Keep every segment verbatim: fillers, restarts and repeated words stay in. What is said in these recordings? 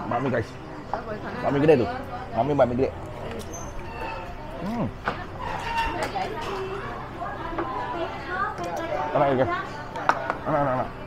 bakmi guys. Bakmi gede tuh. Bakmi bakmi gede. Hmm. Enak ya guys. Enak enak enak.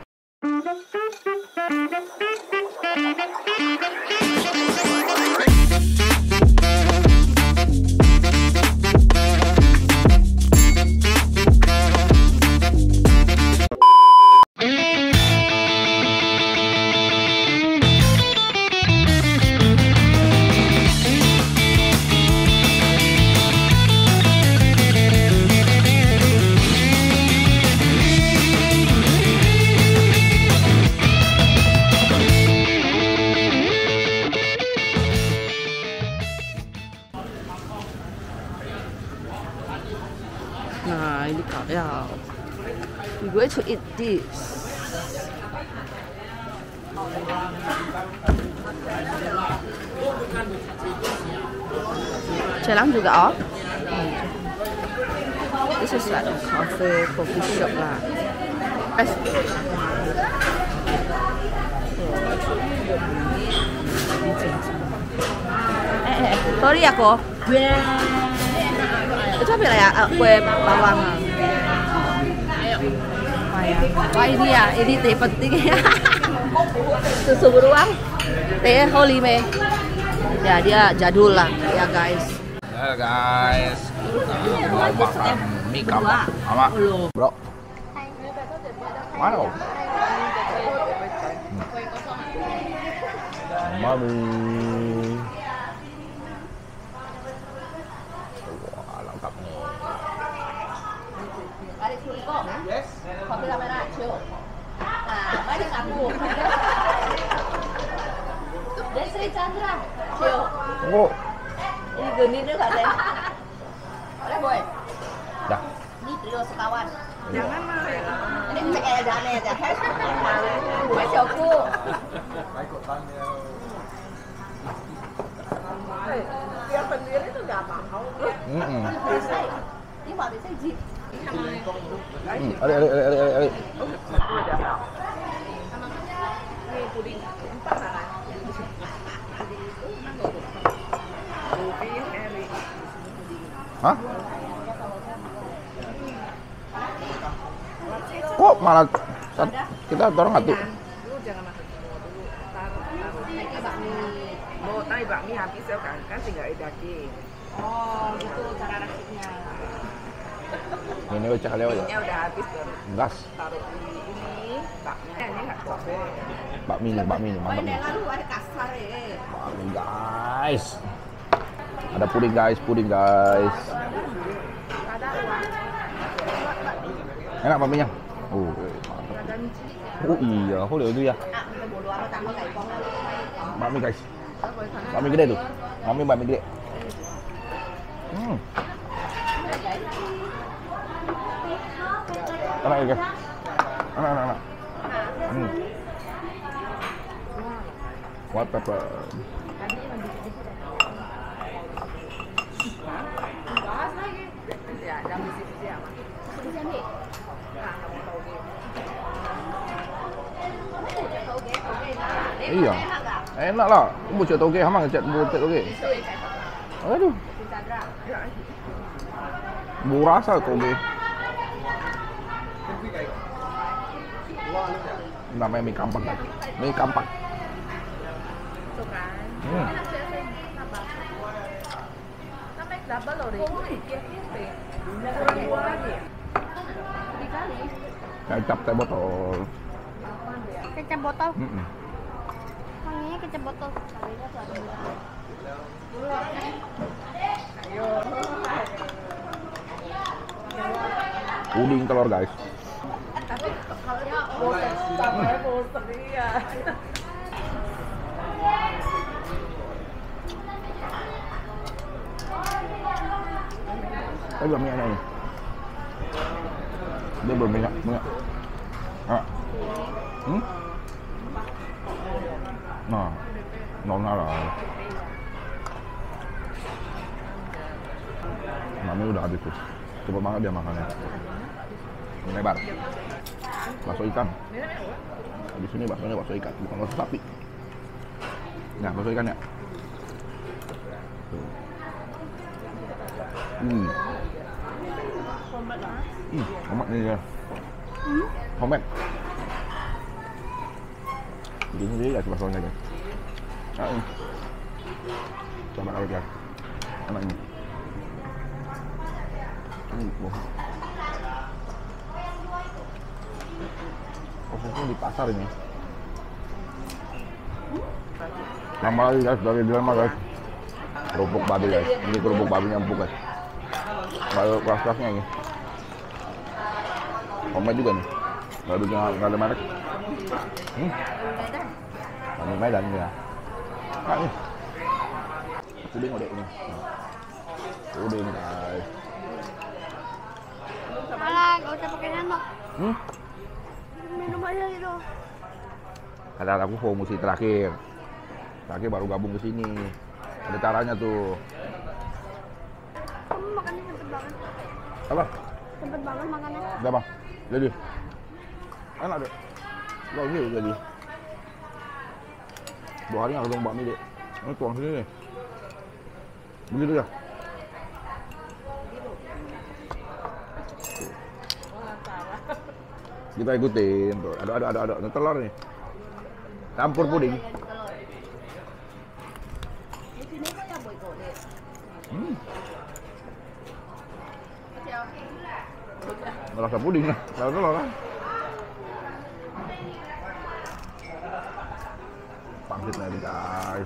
Nah, ini ya. We going to eat this. Celang juga oh. This is like a cafe, coffee shop lah. Eh. Eh, eh, sorry aku. Itu apa ya? Kue bawang. Wah ini ya, ini teh penting ya. Susu beruang, teh holy me. Ya dia jadul lah ya guys. Ya guys, kita mau makan mie kambang sama bro. Mana? Mami. Wah lengkap nih. Yes. Kopi kamera, cium. Nah, banyak aku. Desri Chandra, cium. Oh. Ini geni tuh katanya. Boleh boy. Dah. Ini trio sekawan. Jangan mah. Ini kayak jane aja. Gue coku. Dia sendiri tuh gak mau. Hmm. Bisa. Ini mau bisa ji. Hmm. Ada ada ada ada ada. Ini puding empat mana? Kopi eri. Hah? Kok malah kita dorong satu? Lu jangan makan semua dulu. Taruh taruh. Ini bakmi. Mau tadi bakmi habis ya kan? Kan tinggal daging. Oh, gitu cara rakitnya. Ini udah cakap lewat ya? Minyak udah habis baru Gas. taruh di ini bakmi. Ini nggak capek. Bakmi nih, bakmi nih, mantap nih. Lalu ada kasar ya. Bakmi guys. Ada puding guys, puding guys. Enak bakminya. Oh, mantap. Oh iya, kok itu ya. Bakmi guys. Bakmi gede tuh. Bakmi bakmi gede. Hmm. Enak ya guys. Enak enak enak. Hmm. White pepper. Ya, jangan bisi-bisi ya, Mas. Iya. Enak lah. Kamu buat toge, hamang cat buat toge. Aduh. Bu rasa toge. Namanya mie kambang guys. Mie kambang. Hmm. Kecap teh botol. Kecap botol. Mm -mm. Wanginya kecap botol. Puding telur guys. Sampai bosan dia. Tapi belum minyak ini. Dia belum minyak, minyak. Ah. Hmm? Nah, nona lah. Mami udah habis tuh. Cepet banget dia makannya. Lebar. Bakso ikan. Di sini baksonya bakso ikan, bukan bakso sapi. Nah, bakso ikannya. Hmm. Hmm, tomat ini ya. Tomat. Ini dia ya baksonya guys. Ah, ini. Coba kali guys. Enak ini. Hmm, oh. Prosesnya di pasar ini. Lama lagi guys, dari di lama guys. Kerupuk babi guys. Ini kerupuk babinya empuk guys. Baru keras-kerasnya ini. Tomat juga nih. Baru nggak ada merek. Hmm. Kami Medan ya. Kak nih. Puding udah ini. Puding guys. Alah, gak usah pakai sendok. Hmm? Minum aja gitu. Kata aku promosi terakhir. Terakhir baru gabung ke sini. Ada caranya tuh. Kamu makannya cepet banget. Apa? Cepet banget makannya. Udah bang. Jadi. Enak deh. Loh ini jadi. Dua hari nggak ketemu bakmi deh. Ini tuang sini nih. Begitu ya. Kita ikutin tuh. Ada ada ada ada, ada telur nih. Campur puding. Di sini kan ya boy kok deh. Hmm. Merasa puding lah. Telur telur lah. Pangsit nih guys.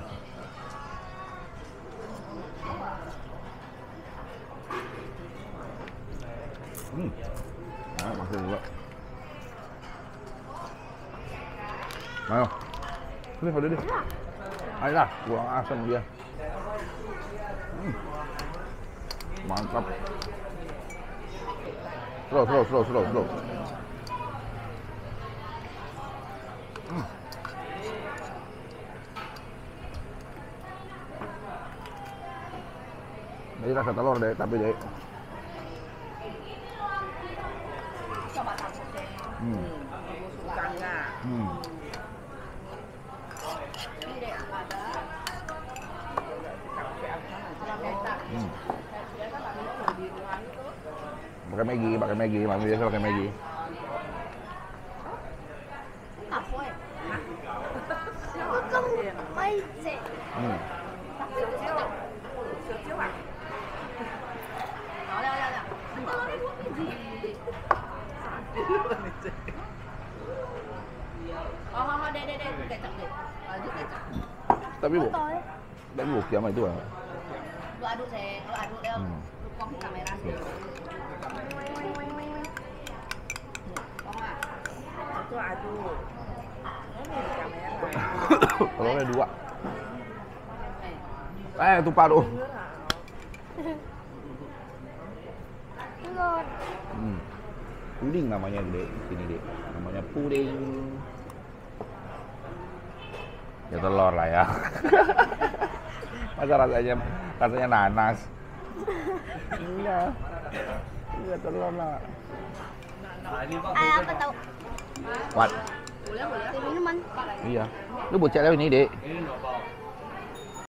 Hmm. Nah, pangsit juga. Ayo. Ini udah deh. Ayolah, buang asam dia. Hmm. Mantap. Slow, slow, slow, slow, slow. Hmm. Ini rasa telur deh, tapi deh. Coba campur deh. Hmm. Ikannya. Hmm. Ini deh ada. Kalau kecap. Hmm. Dia kan bakmi di ruang itu. Pakai Maggi, pakai Maggi, mami biasa pakai Maggi. Apa ya? Aku kan baik sih. Hmm. Đó, đây, đây, đây. Telur ini dua biji. Oh, mama, deh, deh, deh, kecap deh. Lanjut kecap. Tapi bu, Tôi. tapi bu kiam itu ah. Lu aduk sih, lu aduk deh. Hmm. Lu kong ke kamera sih. Kong ah. Itu aduh. Ini kamera. Telurnya dua. Eh, Eh, tumpah tuh. Telur. Hmm. Puding namanya dek, sini dek. Namanya puding. Ya telur lah ya. Masa rasanya rasanya nanas. Iya. Iya telur lah. Ah, apa tahu? What? boleh, boleh. Minuman. Iya. Lu buat cek ini dek.